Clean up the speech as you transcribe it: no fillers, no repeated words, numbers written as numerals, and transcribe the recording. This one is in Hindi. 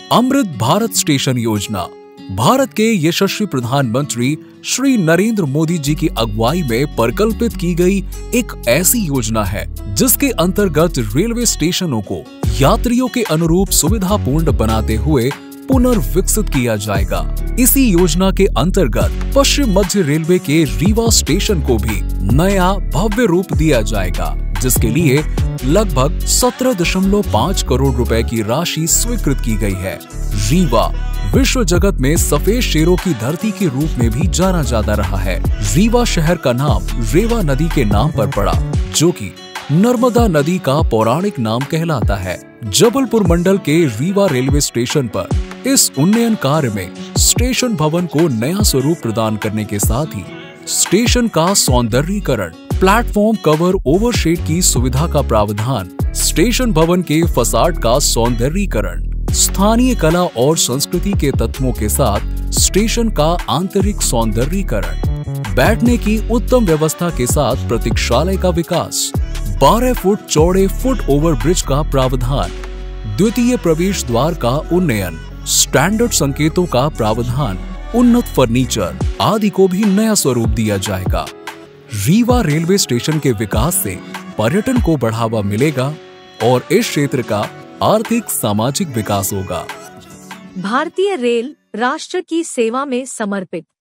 अमृत भारत स्टेशन योजना भारत के यशस्वी प्रधानमंत्री श्री नरेंद्र मोदी जी की अगुवाई में परिकल्पित की गई एक ऐसी योजना है जिसके अंतर्गत रेलवे स्टेशनों को यात्रियों के अनुरूप सुविधापूर्ण बनाते हुए पुनर्विकसित किया जाएगा। इसी योजना के अंतर्गत पश्चिम मध्य रेलवे के रीवा स्टेशन को भी नया भव्य रूप दिया जाएगा, जिसके लिए लगभग 17.5 करोड़ रुपए की राशि स्वीकृत की गई है। रीवा विश्व जगत में सफेद शेरों की धरती के रूप में भी जाना जाता रहा है। रीवा शहर का नाम रेवा नदी के नाम पर पड़ा, जो कि नर्मदा नदी का पौराणिक नाम कहलाता है। जबलपुर मंडल के रीवा रेलवे स्टेशन पर इस उन्नयन कार्य में स्टेशन भवन को नया स्वरूप प्रदान करने के साथ ही स्टेशन का सौंदर्यीकरण, प्लेटफॉर्म कवर ओवरशेड की सुविधा का प्रावधान, स्टेशन भवन के फसाड का सौंदर्यीकरण, स्थानीय कला और संस्कृति के तत्वों के साथ स्टेशन का आंतरिक सौंदर्यीकरण, बैठने की उत्तम व्यवस्था के साथ प्रतीक्षालय का विकास, 12 फुट चौड़े फुट ओवर ब्रिज का प्रावधान, द्वितीय प्रवेश द्वार का उन्नयन, स्टैंडर्ड संकेतों का प्रावधान, उन्नत फर्नीचर आदि को भी नया स्वरूप दिया जाएगा। रीवा रेलवे स्टेशन के विकास से पर्यटन को बढ़ावा मिलेगा और इस क्षेत्र का आर्थिक सामाजिक विकास होगा। भारतीय रेल राष्ट्र की सेवा में समर्पित।